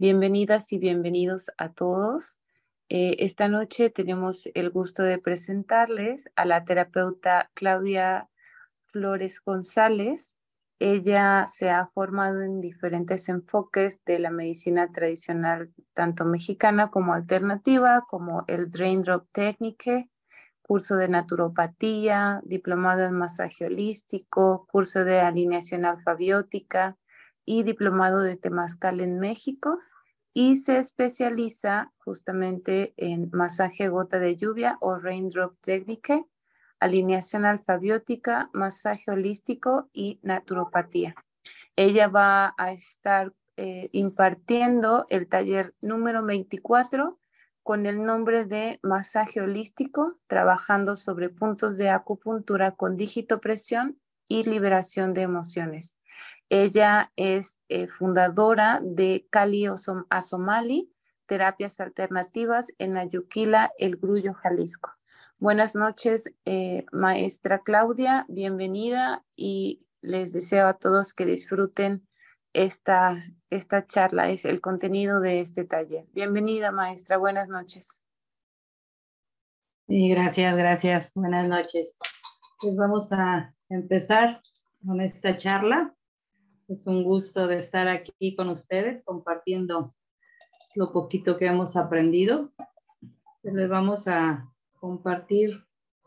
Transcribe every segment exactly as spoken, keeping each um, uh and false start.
Bienvenidas y bienvenidos a todos. Eh, esta noche tenemos el gusto de presentarles a la terapeuta Claudia Flores González. Ella se ha formado en diferentes enfoques de la medicina tradicional, tanto mexicana como alternativa, como el Drain Drop Technique, curso de naturopatía, diplomado en masaje holístico, curso de alineación alfabiótica y diplomado de temazcal en México, y se especializa justamente en masaje gota de lluvia o Raindrop Technique, alineación alfabiótica, masaje holístico y naturopatía. Ella va a estar eh, impartiendo el taller número veinticuatro con el nombre de masaje holístico, trabajando sobre puntos de acupuntura con digitopresión y liberación de emociones. Ella es eh, fundadora de Cali Asomali, terapias alternativas en Ayuquila, El Grullo, Jalisco. Buenas noches, eh, maestra Claudia, bienvenida y les deseo a todos que disfruten esta, esta charla, es el contenido de este taller. Bienvenida, maestra, buenas noches. Sí, gracias, gracias. Buenas noches. Pues vamos a empezar con esta charla. Es un gusto de estar aquí con ustedes compartiendo lo poquito que hemos aprendido. Pues les vamos a compartir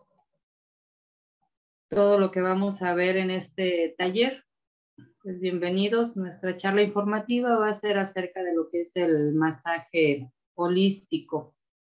todo lo que vamos a ver en este taller. Pues bienvenidos. Nuestra charla informativa va a ser acerca de lo que es el masaje holístico.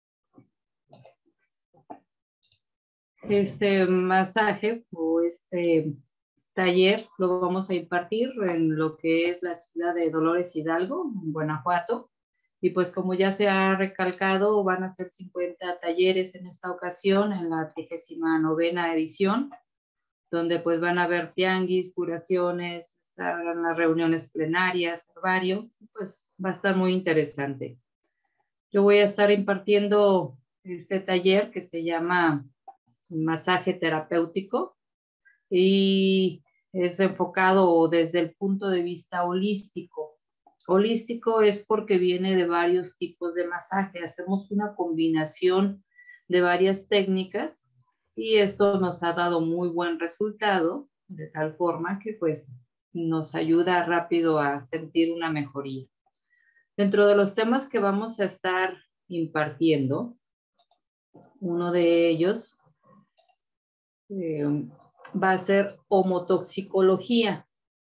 Este masaje o este taller lo vamos a impartir en lo que es la ciudad de Dolores Hidalgo, en Guanajuato. Y pues como ya se ha recalcado, van a ser cincuenta talleres en esta ocasión, en la trigésima novena edición, donde pues van a haber tianguis, curaciones, estarán las reuniones plenarias, herbario, pues va a estar muy interesante. Yo voy a estar impartiendo este taller que se llama masaje terapéutico y es enfocado desde el punto de vista holístico. Holístico es porque viene de varios tipos de masaje. Hacemos una combinación de varias técnicas y esto nos ha dado muy buen resultado, de tal forma que pues nos ayuda rápido a sentir una mejoría. Dentro de los temas que vamos a estar impartiendo, uno de ellos eh, va a ser homotoxicología.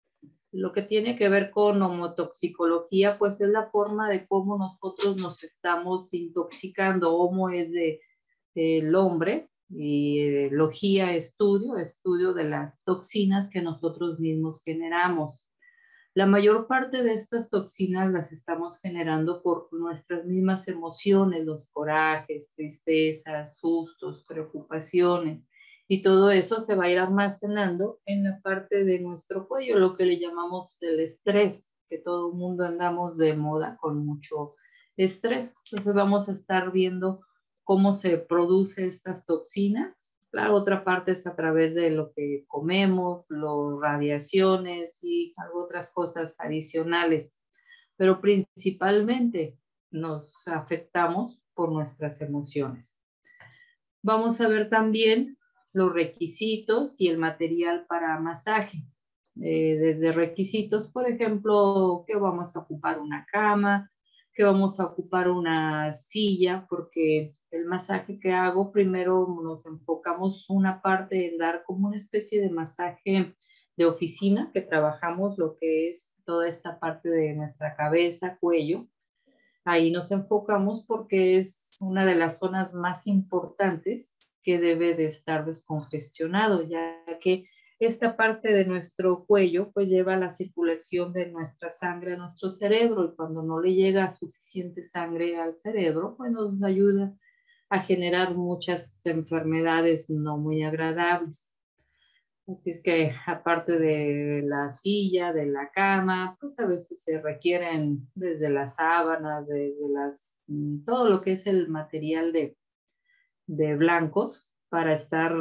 Lo que tiene que ver con homotoxicología, pues es la forma de cómo nosotros nos estamos intoxicando. Homo es de, de el hombre y eh, logía, estudio, estudio de las toxinas que nosotros mismos generamos. La mayor parte de estas toxinas las estamos generando por nuestras mismas emociones, los corajes, tristezas, sustos, preocupaciones. Y todo eso se va a ir almacenando en la parte de nuestro cuello, lo que le llamamos el estrés, que todo el mundo andamos de moda con mucho estrés. Entonces vamos a estar viendo cómo se producen estas toxinas. La otra parte es a través de lo que comemos, las radiaciones y otras cosas adicionales, pero principalmente nos afectamos por nuestras emociones. Vamos a ver también los requisitos y el material para masaje. Eh, desde requisitos, por ejemplo, que vamos a ocupar una cama, que vamos a ocupar una silla, porque el masaje que hago, primero nos enfocamos una parte en dar como una especie de masaje de oficina, que trabajamos lo que es toda esta parte de nuestra cabeza, cuello. Ahí nos enfocamos porque es una de las zonas más importantes que debe de estar descongestionado, ya que esta parte de nuestro cuello pues lleva la circulación de nuestra sangre a nuestro cerebro, y cuando no le llega suficiente sangre al cerebro pues nos ayuda a generar muchas enfermedades no muy agradables. Así es que aparte de la silla, de la cama, pues a veces se requieren desde las sábanas, desde las, todo lo que es el material de, de blancos para estar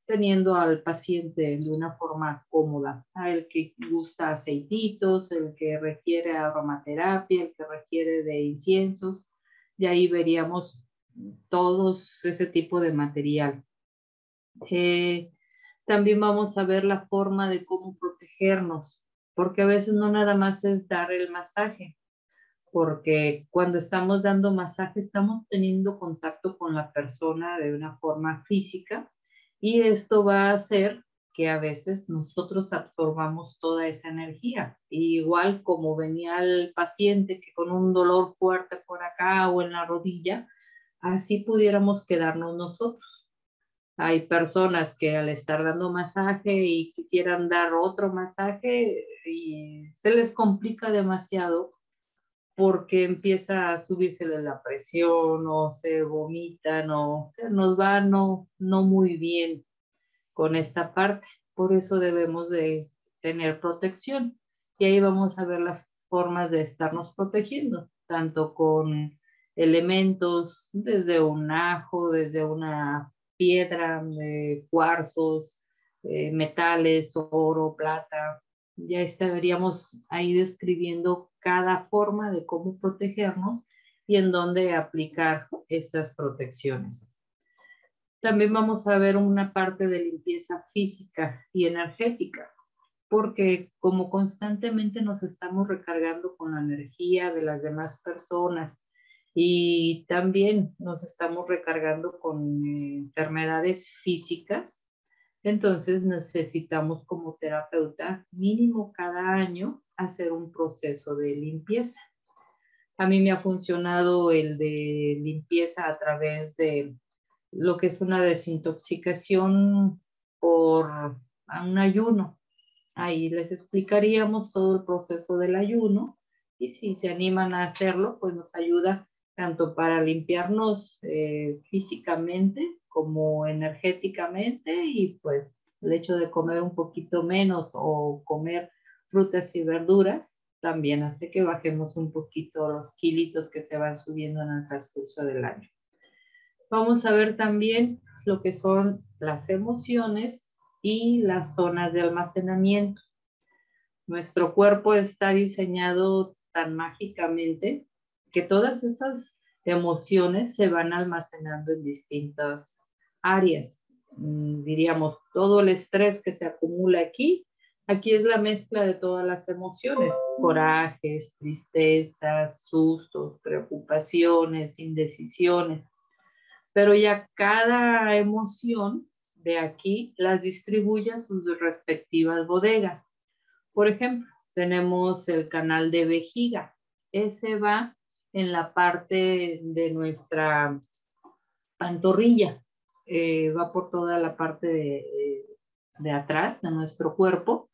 teniendo al paciente de una forma cómoda. A el que gusta aceititos, el que requiere aromaterapia, el que requiere de inciensos, y ahí veríamos todos ese tipo de material. Eh, también vamos a ver la forma de cómo protegernos, porque a veces no nada más es dar el masaje, porque cuando estamos dando masaje estamos teniendo contacto con la persona de una forma física y esto va a hacer que a veces nosotros absorbamos toda esa energía. Y igual como venía el paciente que con un dolor fuerte por acá o en la rodilla, así pudiéramos quedarnos nosotros. Hay personas que al estar dando masaje y quisieran dar otro masaje y se les complica demasiado porque empieza a subírsele la presión o se vomitan o se nos va no, no muy bien con esta parte. Por eso debemos de tener protección. Y ahí vamos a ver las formas de estarnos protegiendo, tanto con elementos, desde un ajo, desde una piedra, de cuarzos, eh, metales, oro, plata. Ya estaríamos ahí describiendo cada forma de cómo protegernos y en dónde aplicar estas protecciones. También vamos a ver una parte de limpieza física y energética, porque como constantemente nos estamos recargando con la energía de las demás personas y también nos estamos recargando con eh, enfermedades físicas, entonces necesitamos como terapeuta mínimo cada año hacer un proceso de limpieza. A mí me ha funcionado el de limpieza a través de lo que es una desintoxicación por un ayuno. Ahí les explicaríamos todo el proceso del ayuno y si se animan a hacerlo, pues nos ayuda tanto para limpiarnos eh, físicamente como energéticamente y pues el hecho de comer un poquito menos o comer frutas y verduras también hace que bajemos un poquito los kilitos que se van subiendo en el transcurso del año. Vamos a ver también lo que son las emociones y las zonas de almacenamiento. Nuestro cuerpo está diseñado tan mágicamente que todas esas emociones se van almacenando en distintas áreas. Mm, diríamos, todo el estrés que se acumula aquí, aquí es la mezcla de todas las emociones, corajes, tristezas, sustos, preocupaciones, indecisiones, pero ya cada emoción de aquí las distribuye a sus respectivas bodegas. Por ejemplo, tenemos el canal de vejiga. Ese va en la parte de nuestra pantorrilla. Eh, va por toda la parte de, de atrás de nuestro cuerpo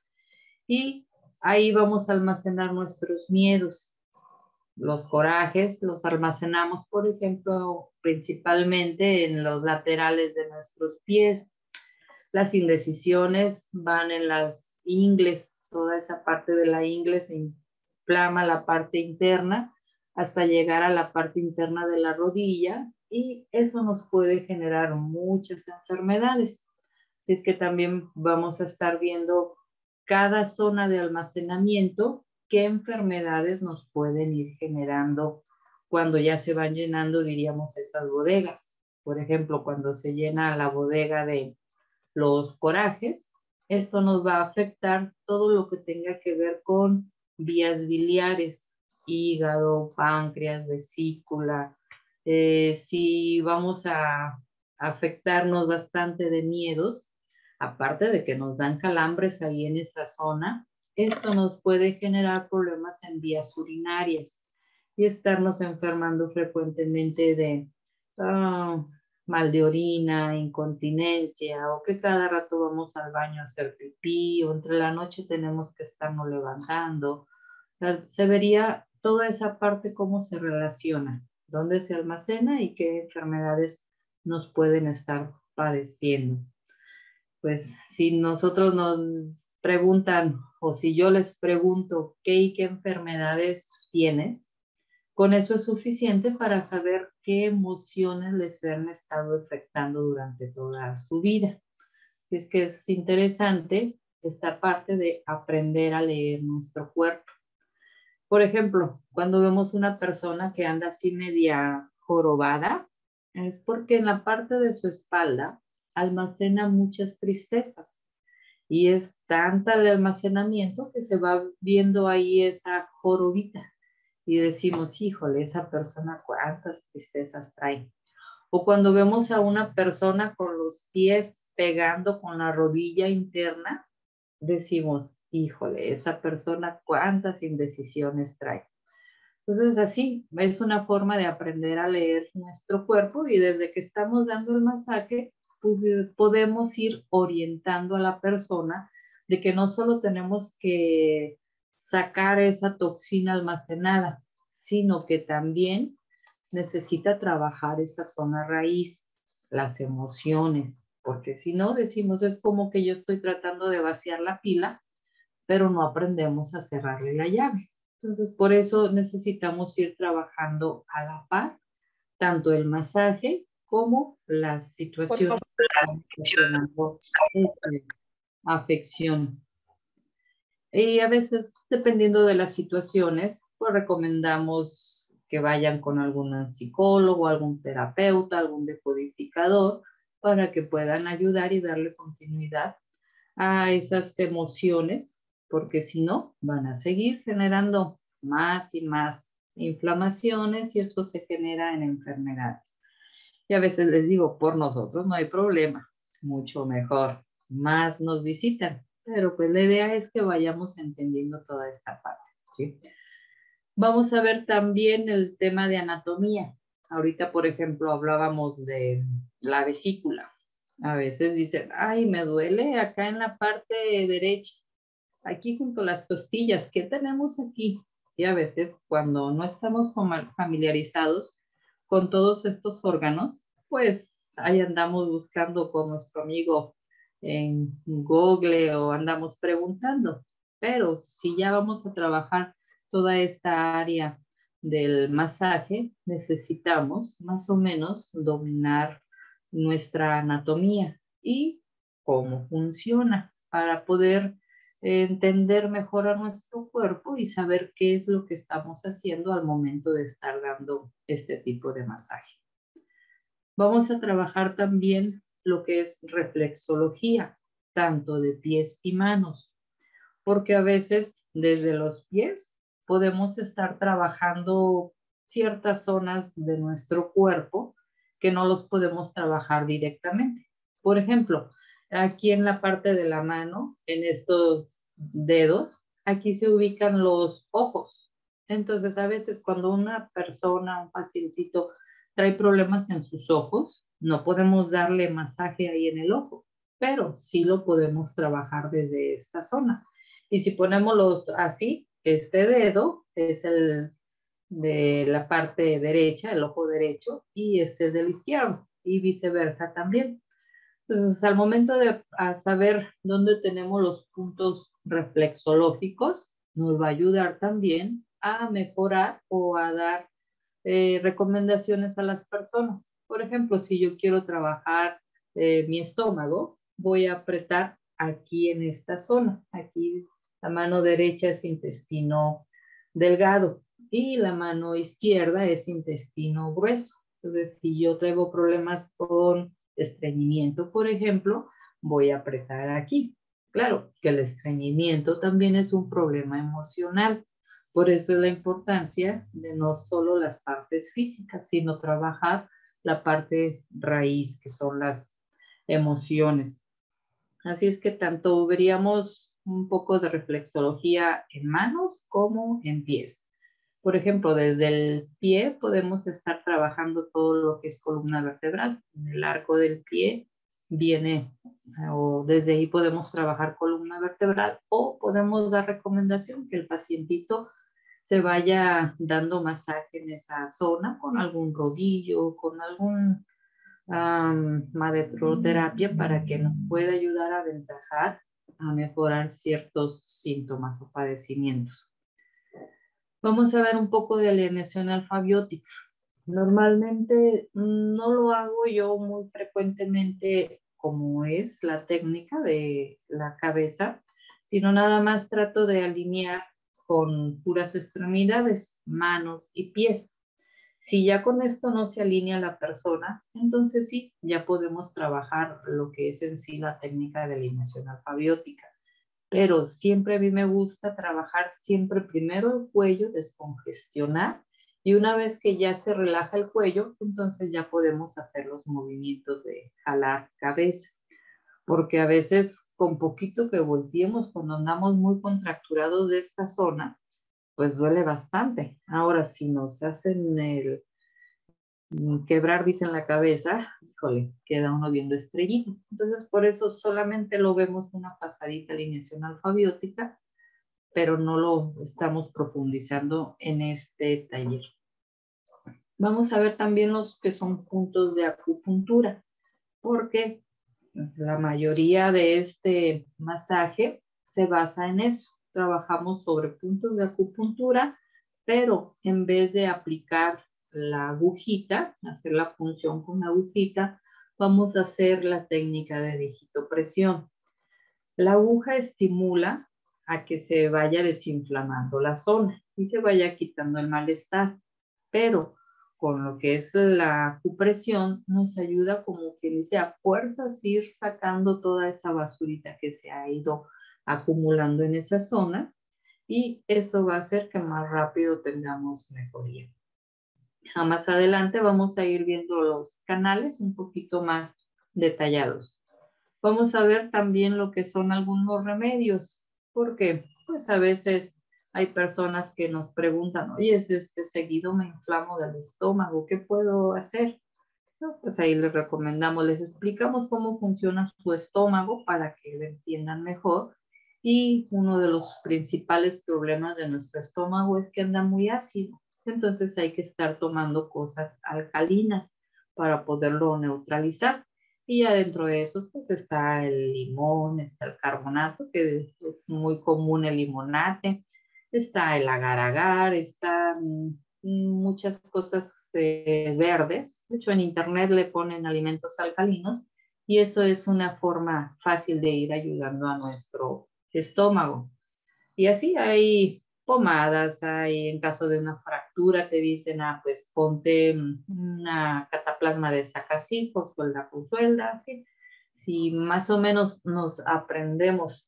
y ahí vamos a almacenar nuestros miedos. Los corajes los almacenamos, por ejemplo, principalmente en los laterales de nuestros pies. Las indecisiones van en las ingles, toda esa parte de la ingle se inflama la parte interna hasta llegar a la parte interna de la rodilla y eso nos puede generar muchas enfermedades. Así es que también vamos a estar viendo cada zona de almacenamiento, qué enfermedades nos pueden ir generando cuando ya se van llenando, diríamos, esas bodegas. Por ejemplo, cuando se llena la bodega de los corajes, esto nos va a afectar todo lo que tenga que ver con vías biliares, hígado, páncreas, vesícula. Eh, si vamos a afectarnos bastante de miedos, aparte de que nos dan calambres ahí en esa zona, esto nos puede generar problemas en vías urinarias y estarnos enfermando frecuentemente de uh, mal de orina, incontinencia o que cada rato vamos al baño a hacer pipí o entre la noche tenemos que estarnos levantando. Se vería toda esa parte cómo se relaciona, dónde se almacena y qué enfermedades nos pueden estar padeciendo. Pues si nosotros nos preguntan o si yo les pregunto qué y qué enfermedades tienes, con eso es suficiente para saber qué emociones les han estado afectando durante toda su vida. Es que es interesante esta parte de aprender a leer nuestro cuerpo. Por ejemplo, cuando vemos una persona que anda así media jorobada, es porque en la parte de su espalda almacena muchas tristezas. Y es tanta el almacenamiento que se va viendo ahí esa jorobita. Y decimos, híjole, esa persona cuántas tristezas trae. O cuando vemos a una persona con los pies pegando con la rodilla interna, decimos, híjole, esa persona cuántas indecisiones trae. Entonces, así es una forma de aprender a leer nuestro cuerpo y desde que estamos dando el masaje, pues, podemos ir orientando a la persona de que no solo tenemos que sacar esa toxina almacenada, sino que también necesita trabajar esa zona raíz, las emociones, porque si no decimos es como que yo estoy tratando de vaciar la pila, pero no aprendemos a cerrarle la llave. Entonces, por eso necesitamos ir trabajando a la par, tanto el masaje como las situaciones que están ocasionando este, afección. Y a veces, dependiendo de las situaciones, pues recomendamos que vayan con algún psicólogo, algún terapeuta, algún decodificador, para que puedan ayudar y darle continuidad a esas emociones, porque si no, van a seguir generando más y más inflamaciones y esto se genera en enfermedades. Y a veces les digo, por nosotros no hay problema, mucho mejor, más nos visitan, pero pues la idea es que vayamos entendiendo toda esta parte, ¿sí? Vamos a ver también el tema de anatomía. Ahorita, por ejemplo, hablábamos de la vesícula. A veces dicen, ay, me duele acá en la parte derecha, aquí junto a las costillas, ¿qué tenemos aquí? Y a veces cuando no estamos familiarizados con todos estos órganos, pues ahí andamos buscando con nuestro amigo en Google o andamos preguntando. Pero si ya vamos a trabajar toda esta área del masaje, necesitamos más o menos dominar nuestra anatomía y cómo funciona para poder entender mejor a nuestro cuerpo y saber qué es lo que estamos haciendo al momento de estar dando este tipo de masaje. Vamos a trabajar también lo que es reflexología, tanto de pies y manos, porque a veces desde los pies podemos estar trabajando ciertas zonas de nuestro cuerpo que no los podemos trabajar directamente. Por ejemplo, aquí en la parte de la mano, en estos dedos, aquí se ubican los ojos. Entonces, a veces cuando una persona, un pacientito, trae problemas en sus ojos, no podemos darle masaje ahí en el ojo, pero sí lo podemos trabajar desde esta zona. Y si ponemos los así, este dedo es el de la parte derecha, el ojo derecho, y este es del izquierdo, y viceversa también. Entonces, al momento de saber dónde tenemos los puntos reflexológicos, nos va a ayudar también a mejorar o a dar eh, recomendaciones a las personas. Por ejemplo, si yo quiero trabajar eh, mi estómago, voy a apretar aquí en esta zona. Aquí la mano derecha es intestino delgado y la mano izquierda es intestino grueso. Entonces, si yo traigo problemas con estreñimiento, por ejemplo, voy a apretar aquí. Claro que el estreñimiento también es un problema emocional. Por eso es la importancia de no solo las partes físicas, sino trabajar la parte raíz, que son las emociones. Así es que tanto veríamos un poco de reflexología en manos como en pies. Por ejemplo, desde el pie podemos estar trabajando todo lo que es columna vertebral. En el arco del pie viene, o desde ahí podemos trabajar columna vertebral o podemos dar recomendación que el pacientito se vaya dando masaje en esa zona con algún rodillo, con algún um, madetroterapia para que nos pueda ayudar a aventajar, a mejorar ciertos síntomas o padecimientos. Vamos a ver un poco de alienación alfabiótica. Normalmente no lo hago yo muy frecuentemente como es la técnica de la cabeza, sino nada más trato de alinear con puras extremidades, manos y pies. Si ya con esto no se alinea la persona, entonces sí, ya podemos trabajar lo que es en sí la técnica de alineación alfabiótica. Pero siempre a mí me gusta trabajar siempre primero el cuello, descongestionar, y una vez que ya se relaja el cuello, entonces ya podemos hacer los movimientos de jalar cabeza, porque a veces con poquito que volteemos, cuando andamos muy contracturados de esta zona, pues duele bastante. Ahora, si nos hacen el quebrar, dicen la cabeza, híjole, queda uno viendo estrellitas. Entonces, por eso solamente lo vemos una pasadita alineación alfabiótica, pero no lo estamos profundizando en este taller. Vamos a ver también los que son puntos de acupuntura, porque la mayoría de este masaje se basa en eso. Trabajamos sobre puntos de acupuntura, pero en vez de aplicar la agujita, hacer la punción con la agujita, vamos a hacer la técnica de digitopresión. La aguja estimula a que se vaya desinflamando la zona y se vaya quitando el malestar, pero con lo que es la acupresión nos ayuda, como que dice, a fuerzas ir sacando toda esa basurita que se ha ido acumulando en esa zona, y eso va a hacer que más rápido tengamos mejoría. A más adelante vamos a ir viendo los canales un poquito más detallados. Vamos a ver también lo que son algunos remedios, porque pues a veces hay personas que nos preguntan, oye, es este seguido me inflamo del estómago, ¿qué puedo hacer? No, pues ahí les recomendamos, les explicamos cómo funciona su estómago para que lo entiendan mejor. Y uno de los principales problemas de nuestro estómago es que anda muy ácido. Entonces hay que estar tomando cosas alcalinas para poderlo neutralizar. Y ya dentro de esos pues está el limón, está el carbonato, que es muy común el limonate, está el agar-agar, está muchas cosas eh, verdes. De hecho, en internet le ponen alimentos alcalinos y eso es una forma fácil de ir ayudando a nuestro estómago. Y así hay pomadas, hay en caso de una fractura te dicen, ah, pues ponte una cataplasma de sacacico, suelda con suelda, así. Si más o menos nos aprendemos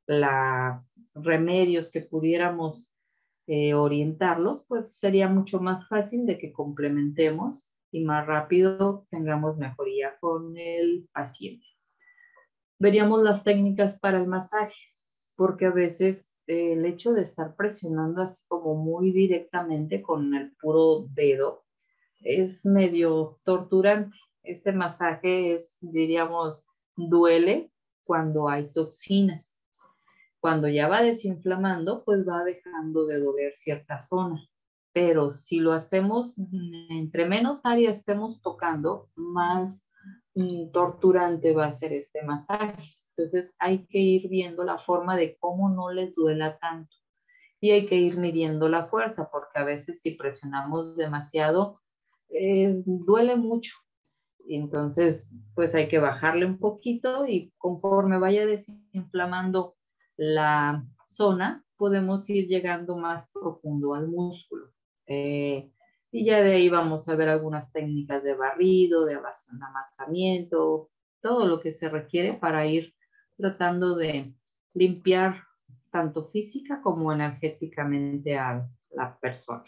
los remedios que pudiéramos eh, orientarlos, pues sería mucho más fácil de que complementemos y más rápido tengamos mejoría con el paciente. Veríamos las técnicas para el masaje, porque a veces eh, el hecho de estar presionando así como muy directamente con el puro dedo es medio torturante. Este masaje es, diríamos, duele cuando hay toxinas. Cuando ya va desinflamando, pues va dejando de doler cierta zona. Pero si lo hacemos, entre menos área estemos tocando, más mm, torturante va a ser este masaje. Entonces hay que ir viendo la forma de cómo no les duela tanto. Y hay que ir midiendo la fuerza, porque a veces si presionamos demasiado, eh, duele mucho. Entonces, pues hay que bajarle un poquito y conforme vaya desinflamando la zona, podemos ir llegando más profundo al músculo. Eh, y ya de ahí vamos a ver algunas técnicas de barrido, de amasamiento, todo lo que se requiere para ir tratando de limpiar tanto física como energéticamente a la persona.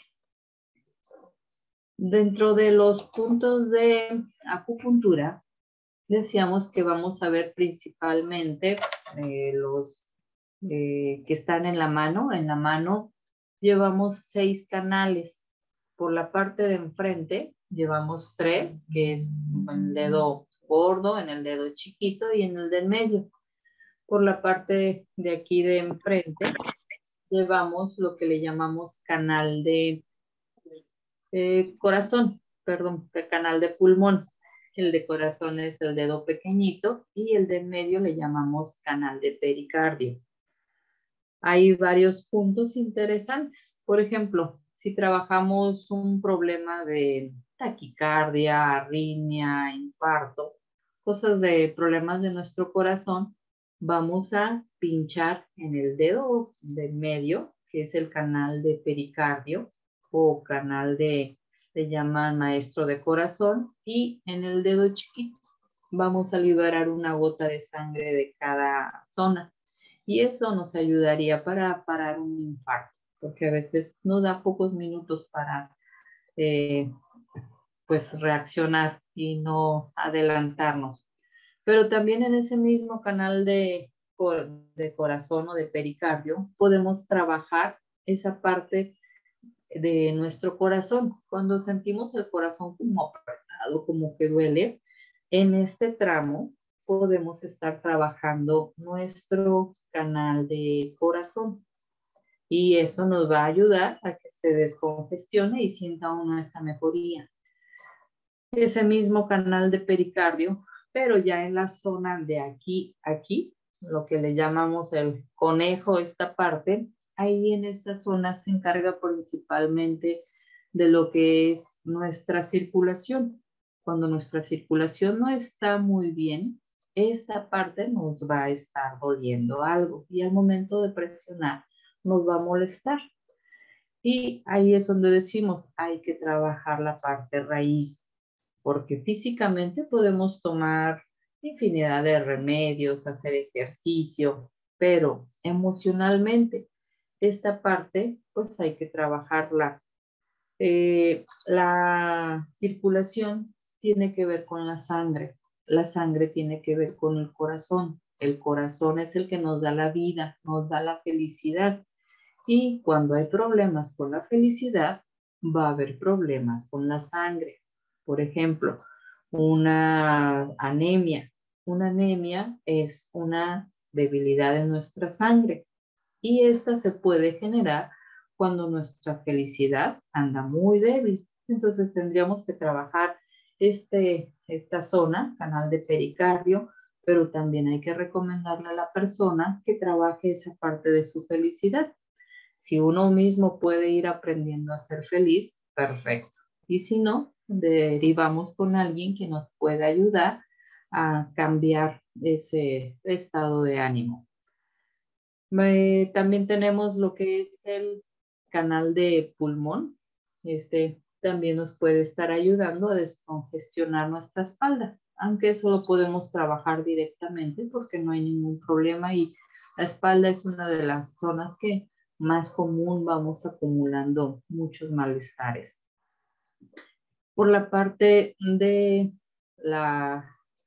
Dentro de los puntos de acupuntura, decíamos que vamos a ver principalmente eh, los eh, que están en la mano. En la mano llevamos seis canales. Por la parte de enfrente llevamos tres, que es en el dedo gordo, en el dedo chiquito y en el del medio. Por la parte de aquí de enfrente llevamos lo que le llamamos canal de eh, corazón, perdón, el canal de pulmón. El de corazón es el dedo pequeñito y el de medio le llamamos canal de pericardio. Hay varios puntos interesantes. Por ejemplo, si trabajamos un problema de taquicardia, arritmia, infarto, cosas de problemas de nuestro corazón, vamos a pinchar en el dedo del medio, que es el canal de pericardio o canal de, le llaman maestro de corazón, y en el dedo chiquito vamos a liberar una gota de sangre de cada zona. Y eso nos ayudaría para parar un infarto, porque a veces nos da pocos minutos para eh, pues reaccionar y no adelantarnos. Pero también en ese mismo canal de, de corazón o de pericardio podemos trabajar esa parte de nuestro corazón. Cuando sentimos el corazón como apretado, como que duele, en este tramo podemos estar trabajando nuestro canal de corazón. Y eso nos va a ayudar a que se descongestione y sienta uno esa mejoría. Ese mismo canal de pericardio, pero ya en la zona de aquí, aquí, lo que le llamamos el conejo, esta parte, ahí en esta zona se encarga principalmente de lo que es nuestra circulación. Cuando nuestra circulación no está muy bien, esta parte nos va a estar doliendo algo y al momento de presionar nos va a molestar. Y ahí es donde decimos, hay que trabajar la parte raíz, porque físicamente podemos tomar infinidad de remedios, hacer ejercicio, pero emocionalmente esta parte pues hay que trabajarla. Eh, la circulación tiene que ver con la sangre, la sangre tiene que ver con el corazón, el corazón es el que nos da la vida, nos da la felicidad. Y cuando hay problemas con la felicidad, va a haber problemas con la sangre. Por ejemplo, una anemia. Una anemia es una debilidad en nuestra sangre y esta se puede generar cuando nuestra felicidad anda muy débil. Entonces tendríamos que trabajar este, esta zona, canal de pericardio, pero también hay que recomendarle a la persona que trabaje esa parte de su felicidad. Si uno mismo puede ir aprendiendo a ser feliz, perfecto. Y si no, derivamos con alguien que nos pueda ayudar a cambiar ese estado de ánimo. Eh, también tenemos lo que es el canal de pulmón. Este también nos puede estar ayudando a descongestionar nuestra espalda, aunque eso lo podemos trabajar directamente porque no hay ningún problema y la espalda es una de las zonas que más común vamos acumulando muchos malestares. Por la parte de la,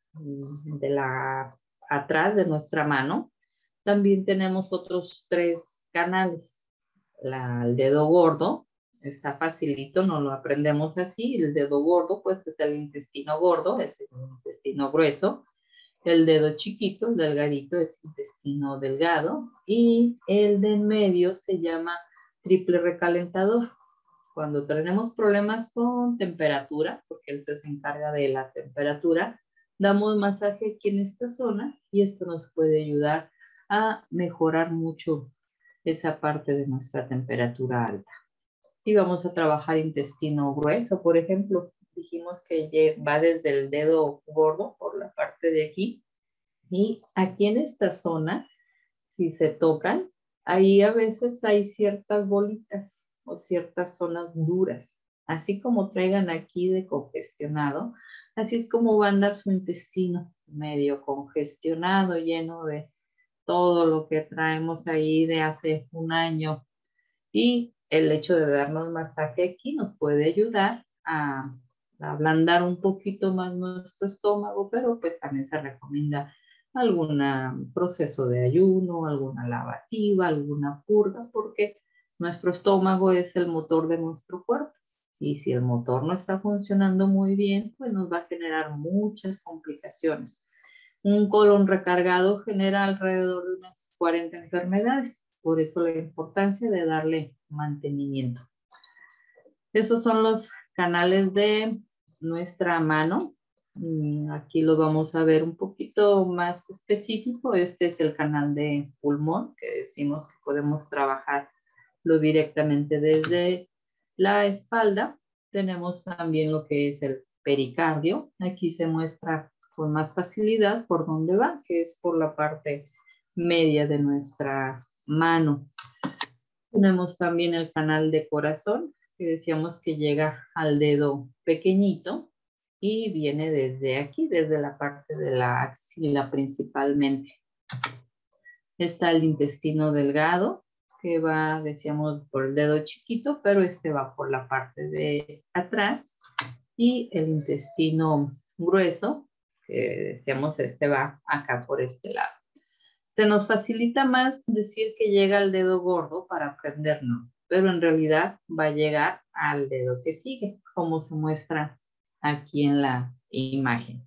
de la atrás de nuestra mano, también tenemos otros tres canales. La, el dedo gordo, está facilito, no lo aprendemos así. El dedo gordo, pues es el intestino gordo, es el intestino grueso. El dedo chiquito, el delgadito, es intestino delgado. Y el de en medio se llama triple recalentador. Cuando tenemos problemas con temperatura, porque él se encarga de la temperatura, damos masaje aquí en esta zona y esto nos puede ayudar a mejorar mucho esa parte de nuestra temperatura alta. Si vamos a trabajar intestino grueso, por ejemplo, dijimos que va desde el dedo gordo por la parte de aquí y aquí en esta zona, si se tocan, ahí a veces hay ciertas bolitas o ciertas zonas duras. Así como traigan aquí de congestionado, así es como va a andar su intestino medio congestionado, lleno de todo lo que traemos ahí de hace un año. Y el hecho de darnos masaje aquí nos puede ayudar a, a ablandar un poquito más nuestro estómago, pero pues también se recomienda algún proceso de ayuno, alguna lavativa, alguna purga, porque nuestro estómago es el motor de nuestro cuerpo. Y si el motor no está funcionando muy bien, pues nos va a generar muchas complicaciones. Un colon recargado genera alrededor de unas cuarenta enfermedades. Por eso la importancia de darle mantenimiento. Esos son los canales de nuestra mano. Aquí lo vamos a ver un poquito más específico. Este es el canal de pulmón, que decimos que podemos trabajarlo directamente desde la espalda. Tenemos también lo que es el pericardio. Aquí se muestra con más facilidad por dónde va, que es por la parte media de nuestra mano. Tenemos también el canal de corazón, que decíamos que llega al dedo pequeñito y viene desde aquí, desde la parte de la axila principalmente. Está el intestino delgado, que va, decíamos, por el dedo chiquito, pero este va por la parte de atrás. Y el intestino grueso, que decíamos, este va acá por este lado. Se nos facilita más decir que llega al dedo gordo para aprenderlo, pero en realidad va a llegar al dedo que sigue, como se muestra aquí en la imagen.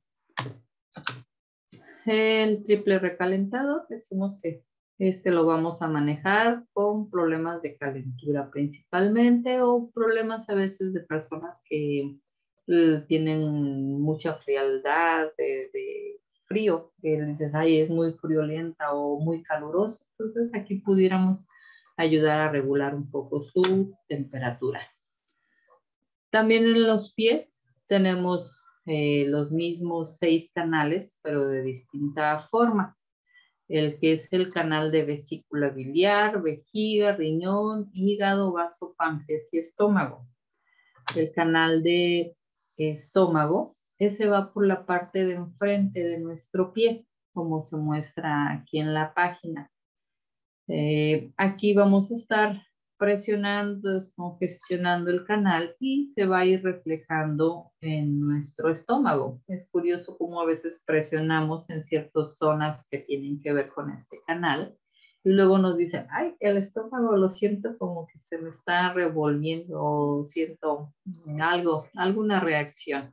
El triple recalentador, decimos que este lo vamos a manejar con problemas de calentura principalmente o problemas a veces de personas que eh, tienen mucha frialdad, de, de frío, que dices, ay, es muy friolenta o muy caluroso. Entonces aquí pudiéramos ayudar a regular un poco su temperatura. También en los pies tenemos eh, los mismos seis canales, pero de distinta forma. El que es el canal de vesícula biliar, vejiga, riñón, hígado, vaso, páncreas y estómago. El canal de estómago, ese va por la parte de enfrente de nuestro pie, como se muestra aquí en la página. Eh, aquí vamos a estar presionando, descongestionando el canal y se va a ir reflejando en nuestro estómago. Es curioso cómo a veces presionamos en ciertas zonas que tienen que ver con este canal y luego nos dicen, ay, el estómago lo siento como que se me está revolviendo o siento algo, alguna reacción.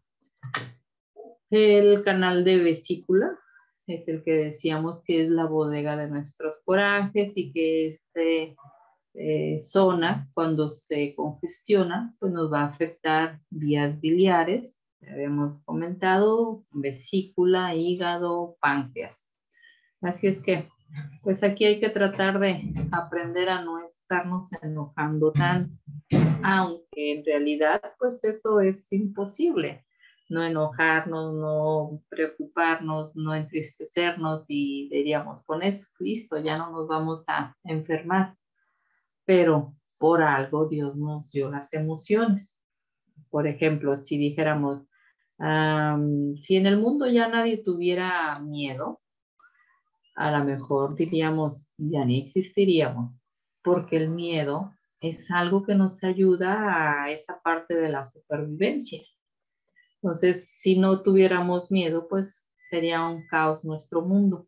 El canal de vesícula es el que decíamos que es la bodega de nuestros corajes y que este eh, zona, cuando se congestiona, pues nos va a afectar vías biliares, ya habíamos comentado, vesícula, hígado, páncreas. Así es que, pues aquí hay que tratar de aprender a no estarnos enojando tanto, aunque en realidad, pues eso es imposible. No enojarnos, no preocuparnos, no entristecernos y diríamos, con eso, listo, ya no nos vamos a enfermar. Pero por algo Dios nos dio las emociones. Por ejemplo, si dijéramos, um, si en el mundo ya nadie tuviera miedo, a lo mejor diríamos, ya ni existiríamos, porque el miedo es algo que nos ayuda a esa parte de la supervivencia. Entonces, si no tuviéramos miedo, pues sería un caos nuestro mundo.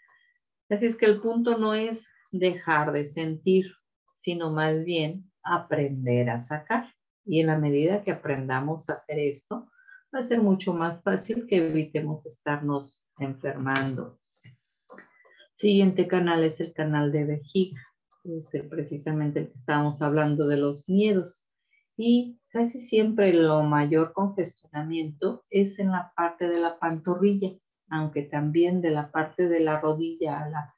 Así es que el punto no es dejar de sentir, sino más bien aprender a sacar. Y en la medida que aprendamos a hacer esto, va a ser mucho más fácil que evitemos estarnos enfermando. Siguiente canal es el canal de vejiga. Es precisamente el que estábamos hablando de los miedos. Y casi siempre lo mayor congestionamiento es en la parte de la pantorrilla, aunque también de la parte de la rodilla a la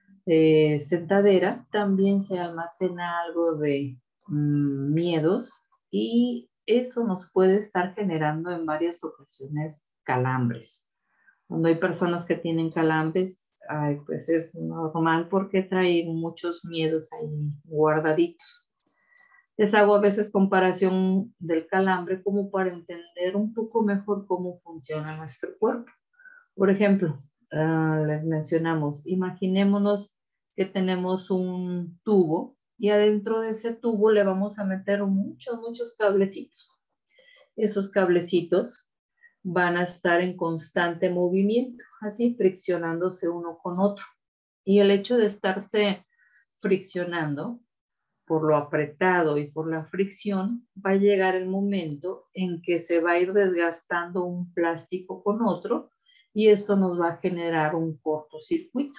eh, sentadera también se almacena algo de mmm, miedos y eso nos puede estar generando en varias ocasiones calambres. Cuando hay personas que tienen calambres, ay, pues es normal porque traen muchos miedos ahí guardaditos. Les hago a veces comparación del calambre como para entender un poco mejor cómo funciona nuestro cuerpo. Por ejemplo, uh, les mencionamos, imaginémonos que tenemos un tubo y adentro de ese tubo le vamos a meter muchos, muchos cablecitos. Esos cablecitos van a estar en constante movimiento, así friccionándose uno con otro. Y el hecho de estarse friccionando por lo apretado y por la fricción, va a llegar el momento en que se va a ir desgastando un plástico con otro y esto nos va a generar un cortocircuito.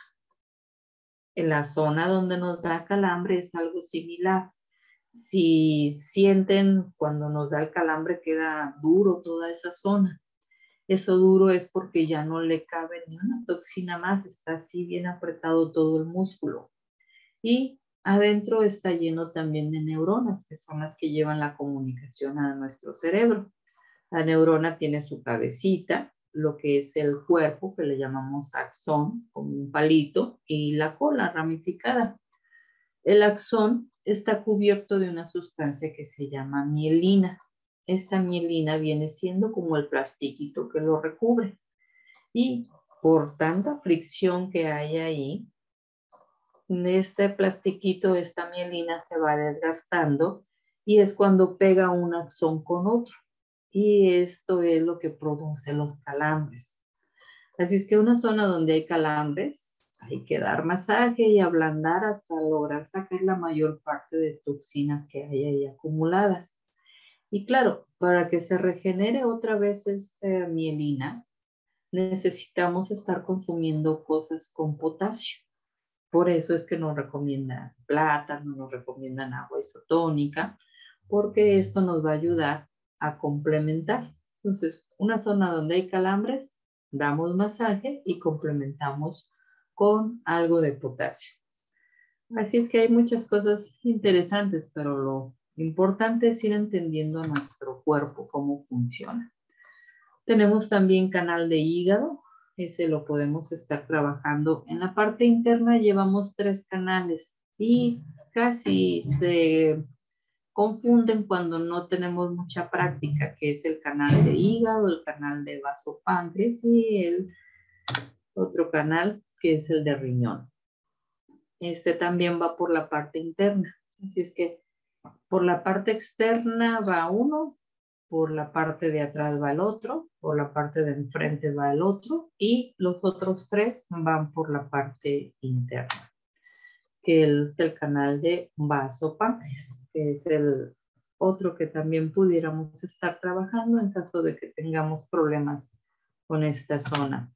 En la zona donde nos da calambre es algo similar. Si sienten cuando nos da el calambre queda duro toda esa zona. Eso duro es porque ya no le cabe ni una toxina más, está así bien apretado todo el músculo. Y adentro está lleno también de neuronas, que son las que llevan la comunicación a nuestro cerebro. La neurona tiene su cabecita, lo que es el cuerpo, que le llamamos axón, como un palito, y la cola ramificada. El axón está cubierto de una sustancia que se llama mielina. Esta mielina viene siendo como el plastiquito que lo recubre. Y por tanta fricción que hay ahí, este plastiquito, esta mielina se va desgastando y es cuando pega un axón con otro. Y esto es lo que produce los calambres. Así es que una zona donde hay calambres, hay que dar masaje y ablandar hasta lograr sacar la mayor parte de toxinas que hay ahí acumuladas. Y claro, para que se regenere otra vez esta mielina, necesitamos estar consumiendo cosas con potasio. Por eso es que nos recomiendan plátano, nos recomiendan agua isotónica, porque esto nos va a ayudar a complementar. Entonces, una zona donde hay calambres, damos masaje y complementamos con algo de potasio. Así es que hay muchas cosas interesantes, pero lo importante es ir entendiendo a nuestro cuerpo cómo funciona. Tenemos también canal de hígado, ese lo podemos estar trabajando. En la parte interna llevamos tres canales y casi se confunden cuando no tenemos mucha práctica, que es el canal de hígado, el canal de vasopáncreas y el otro canal que es el de riñón. Este también va por la parte interna, así es que por la parte externa va uno, por la parte de atrás va el otro, por la parte de enfrente va el otro y los otros tres van por la parte interna, que es el canal de vasopáncreas, que es el otro que también pudiéramos estar trabajando en caso de que tengamos problemas con esta zona.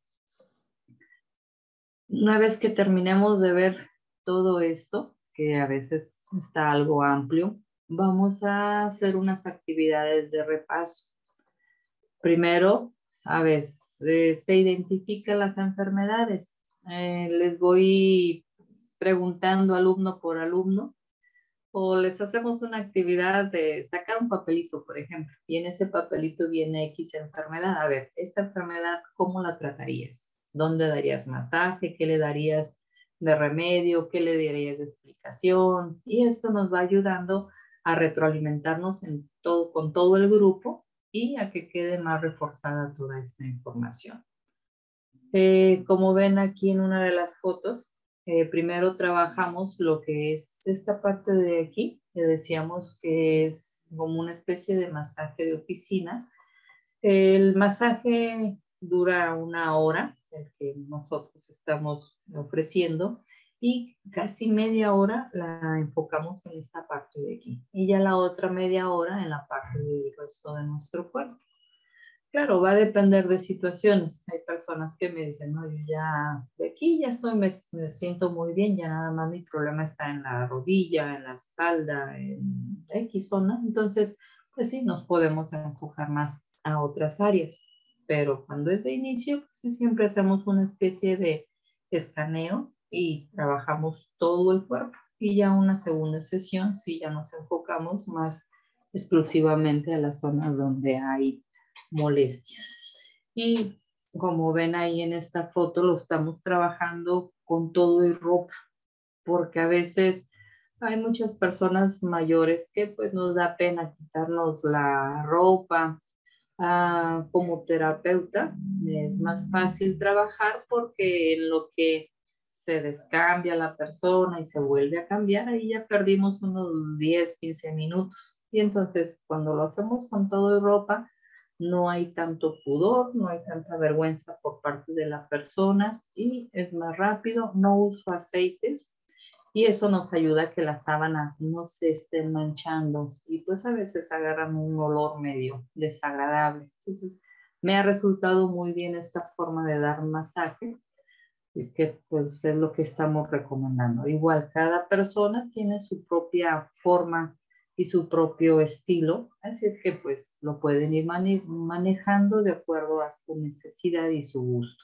Una vez que terminemos de ver todo esto, que a veces está algo amplio, vamos a hacer unas actividades de repaso. Primero, a ver, eh, se identifican las enfermedades. Eh, les voy preguntando alumno por alumno o les hacemos una actividad de sacar un papelito, por ejemplo, y en ese papelito viene X enfermedad. A ver, esta enfermedad, ¿cómo la tratarías? ¿Dónde darías masaje? ¿Qué le darías de remedio? ¿Qué le darías de explicación? Y esto nos va ayudando a retroalimentarnos en todo, con todo el grupo y a que quede más reforzada toda esta información. Eh, como ven aquí en una de las fotos, eh, primero trabajamos lo que es esta parte de aquí, que decíamos que es como una especie de masaje de oficina. El masaje dura una hora, el que nosotros estamos ofreciendo, y casi media hora la enfocamos en esta parte de aquí. Y ya la otra media hora en la parte del resto de nuestro cuerpo. Claro, va a depender de situaciones. Hay personas que me dicen, no, yo ya de aquí ya estoy, me, me siento muy bien, ya nada más mi problema está en la rodilla, en la espalda, en X zona. Entonces, pues sí, nos podemos enfocar más a otras áreas. Pero cuando es de inicio, pues sí, siempre hacemos una especie de escaneo y trabajamos todo el cuerpo. Y ya una segunda sesión, sí, ya nos enfocamos más exclusivamente a las zonas donde hay molestias. Y como ven ahí en esta foto, lo estamos trabajando con todo y ropa, porque a veces hay muchas personas mayores que pues nos da pena quitarnos la ropa. Ah, como terapeuta es más fácil trabajar porque en lo que se descambia la persona y se vuelve a cambiar, ahí ya perdimos unos diez, quince minutos. Y entonces cuando lo hacemos con todo y ropa, no hay tanto pudor, no hay tanta vergüenza por parte de la persona y es más rápido, no uso aceites y eso nos ayuda a que las sábanas no se estén manchando y pues a veces agarran un olor medio desagradable. Entonces me ha resultado muy bien esta forma de dar masaje, es que pues es lo que estamos recomendando. Igual cada persona tiene su propia forma y su propio estilo, así es que pues lo pueden ir mane manejando de acuerdo a su necesidad y su gusto.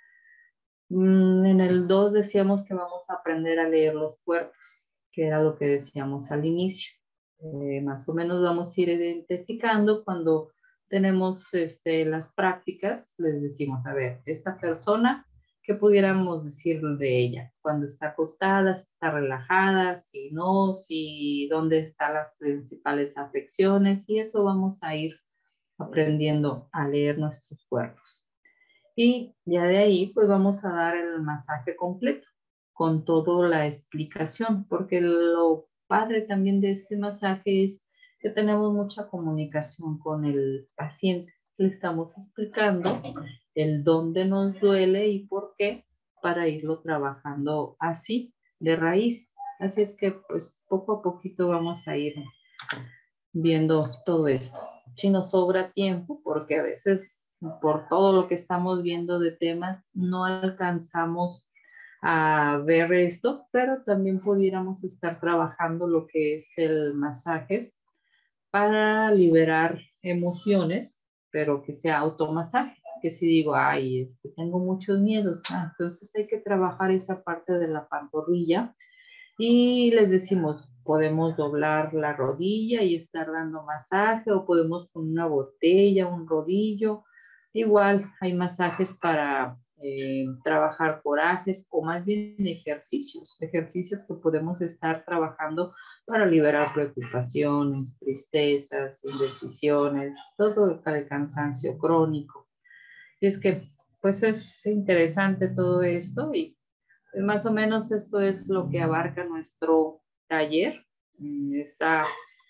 Mm, en el dos decíamos que vamos a aprender a leer los cuerpos, que era lo que decíamos al inicio. Eh, más o menos vamos a ir identificando cuando tenemos este, las prácticas, les decimos, a ver, esta persona, ¿qué pudiéramos decir de ella? Cuando está acostada, si está relajada, si no, si dónde están las principales afecciones, y eso vamos a ir aprendiendo a leer nuestros cuerpos. Y ya de ahí, pues vamos a dar el masaje completo, con toda la explicación, porque lo padre también de este masaje es que tenemos mucha comunicación con el paciente. Le estamos explicando el dónde nos duele y por qué, para irlo trabajando así, de raíz. Así es que, pues, poco a poquito vamos a ir viendo todo esto. Si nos sobra tiempo, porque a veces por todo lo que estamos viendo de temas no alcanzamos a ver esto, pero también pudiéramos estar trabajando lo que es el masajes para liberar emociones, pero que sea automasaje. Que si digo, ay, este, tengo muchos miedos, ah, entonces hay que trabajar esa parte de la pantorrilla y les decimos, podemos doblar la rodilla y estar dando masaje o podemos con una botella, un rodillo. Igual hay masajes para eh, trabajar corajes o más bien ejercicios, ejercicios que podemos estar trabajando para liberar preocupaciones, tristezas, indecisiones, todo el cansancio crónico. Y es que pues es interesante todo esto y más o menos esto es lo que abarca nuestro taller. Mm, Está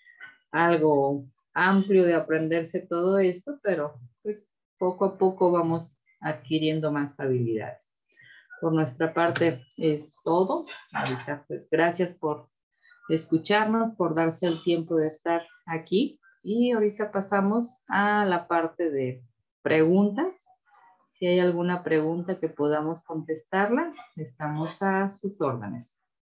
algo amplio de aprenderse todo esto, pero pues poco a poco vamos adquiriendo más habilidades. Por nuestra parte es todo. Ahorita pues gracias por escucharnos, por darse el tiempo de estar aquí. Y ahorita pasamos a la parte de preguntas. Si hay alguna pregunta que podamos contestarla, estamos a sus órdenes.